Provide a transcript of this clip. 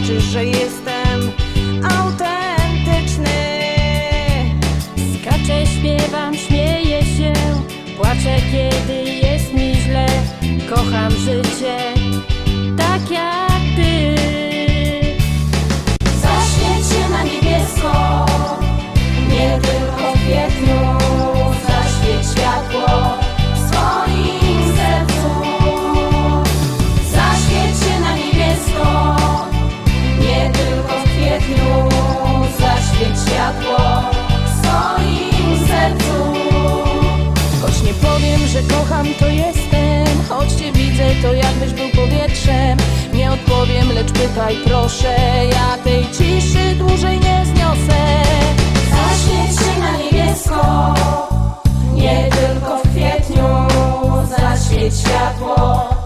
zobaczysz, że jestem autentyczny. Skaczę, śpiewam, śmieję się, płaczę, kiedy jest mi źle. Kocham życie tak jak ty. Zaświeć się na niebiesko, nie tylko w kwietniu. Zaświeć światło w swoim sercu. Zaświeć się na niebiesko, nie tylko w kwietniu. Zaświeć światło w swoim sercu. Choć nie powiem, że kocham, to jestem. Choć cię widzę, to jakbyś był powietrzem. Nie odpowiem, lecz pytaj proszę. Ja tej ciszy dłużej nie zniosę. Zaświeć się na niebiesko, nie tylko w kwietniu. Zaświeć światło